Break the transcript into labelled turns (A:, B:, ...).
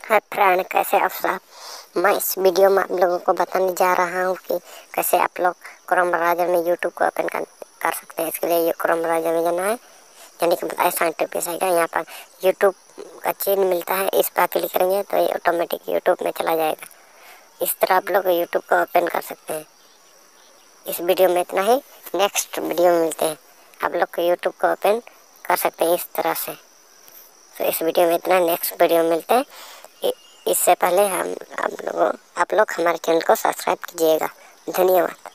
A: Hi friend, कैसे आप सब। मैं इस वीडियो में आप लोगों को बताने जा रहा हूँ कि कैसे आप लोग क्रोम ब्राउज़र में यूट्यूब को ओपन कर सकते हैं। इसके लिए ये क्रोम ब्राउज़र में जाना है, यानी कि ऐसा इंटरफेस आएगा। यहाँ पर यूट्यूब का चिन्ह मिलता है, इस पर क्लिक करेंगे तो ये ऑटोमेटिक यूट्यूब में चला जाएगा। इस तरह आप लोग यूट्यूब को ओपन कर सकते हैं। इस वीडियो में इतना ही, नेक्स्ट वीडियो में मिलते हैं। आप लोग को यूट्यूब को ओपन कर सकते हैं इस तरह से। तो इस वीडियो में इतना, नेक्स्ट वीडियो में मिलते हैं। इससे पहले आप लोग हमारे चैनल को सब्सक्राइब कीजिएगा। धन्यवाद।